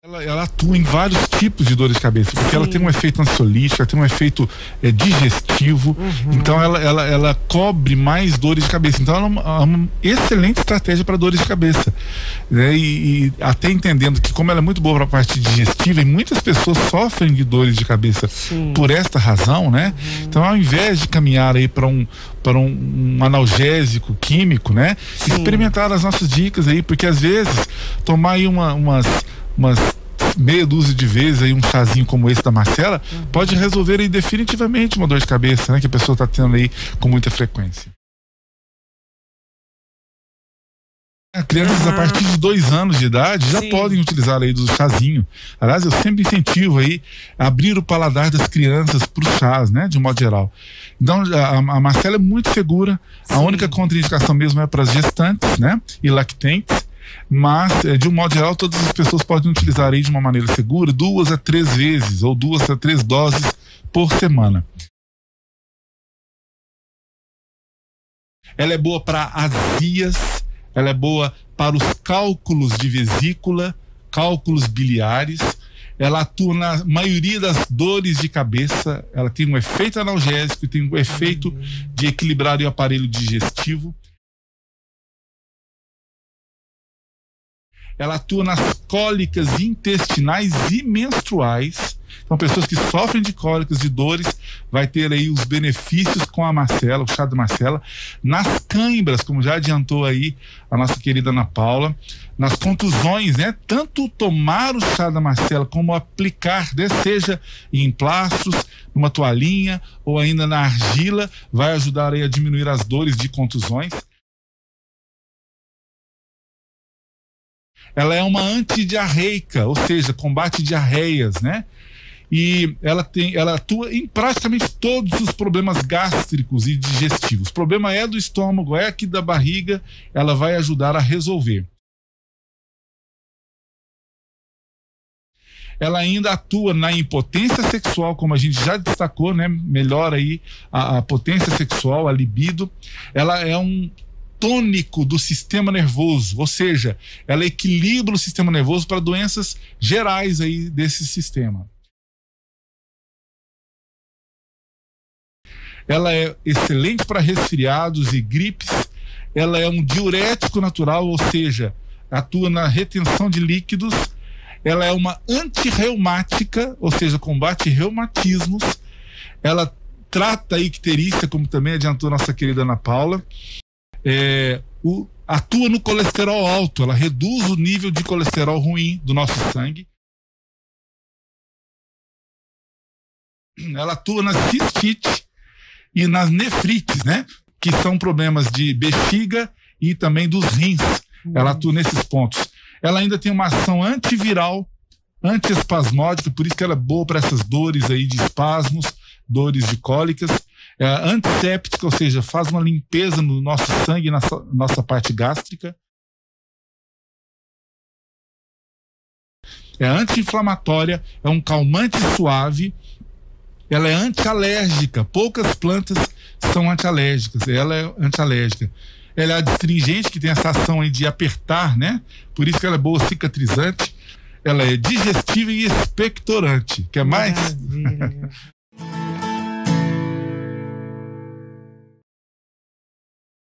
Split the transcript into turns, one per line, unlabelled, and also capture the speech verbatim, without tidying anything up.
Ela, ela atua em vários tipos de dores de cabeça, porque
Sim.
ela tem um efeito ansiolítico, ela tem um efeito é, digestivo,
uhum.
então ela, ela, ela cobre mais dores de cabeça. Então ela é uma, é uma excelente estratégia para dores de cabeça, né? E, e até entendendo que, como ela é muito boa para a parte digestiva, e muitas pessoas sofrem de dores de cabeça
Sim.
por esta razão, né? Uhum. Então, ao invés de caminhar aí para um para um, um analgésico químico, né? Sim. Experimentar as nossas dicas aí, porque às vezes tomar aí uma, umas umas meia dúzia de vezes aí um chazinho como esse da Marcela, uhum. pode resolver aí definitivamente uma dor de cabeça, né, que a pessoa está tendo aí com muita frequência. Crianças uhum. a partir de dois anos de idade já Sim. podem utilizar aí do chazinho. Aliás, eu sempre incentivo aí a abrir o paladar das crianças para os chás, né, de um modo geral. Então a, a Marcela é muito segura. Sim. A única contraindicação mesmo é para as gestantes, né, e lactentes. Mas, de um modo geral, todas as pessoas podem utilizar aí de uma maneira segura, duas a três vezes, ou duas a três doses por semana. Ela é boa para azias, ela é boa para os cálculos de vesícula, cálculos biliares, ela atua na maioria das dores de cabeça, ela tem um efeito analgésico, tem um efeito de equilibrar o aparelho digestivo. Ela atua nas cólicas intestinais e menstruais. Então, pessoas que sofrem de cólicas e dores vai ter aí os benefícios com a Marcela, o chá da Marcela. Nas câimbras, como já adiantou aí a nossa querida Ana Paula. Nas contusões, né? Tanto tomar o chá da Marcela como aplicar, né? Seja em plastros, numa toalhinha ou ainda na argila, vai ajudar aí a diminuir as dores de contusões. Ela é uma antidiarreica, ou seja, combate diarreias, né? E ela tem, ela atua em praticamente todos os problemas gástricos e digestivos. O problema é do estômago, é aqui da barriga, ela vai ajudar a resolver. Ela ainda atua na impotência sexual, como a gente já destacou, né? Melhora aí a, a potência sexual, a libido. Ela é um tônico do sistema nervoso, ou seja, ela equilibra o sistema nervoso para doenças gerais aí desse sistema. Ela é excelente para resfriados e gripes. Ela é um diurético natural, ou seja, atua na retenção de líquidos. Ela é uma antirreumática, ou seja, combate reumatismos. Ela trata a icterícia, como também adiantou nossa querida Ana Paula. É, o, atua no colesterol alto, ela reduz o nível de colesterol ruim do nosso sangue. Ela atua na cistite e nas nefrites, né? Que são problemas de bexiga e também dos rins. Ela atua nesses pontos. Ela ainda tem uma ação antiviral, antiespasmódica, por isso que ela é boa para essas dores aí de espasmos, dores de cólicas. É antisséptica, ou seja, faz uma limpeza no nosso sangue, na nossa parte gástrica. É anti-inflamatória, é um calmante suave. Ela é antialérgica, poucas plantas são antialérgicas, ela é antialérgica. Ela é adstringente, que tem essa ação aí de apertar, né? Por isso que ela é boa cicatrizante. Ela é digestiva e expectorante, que é mais...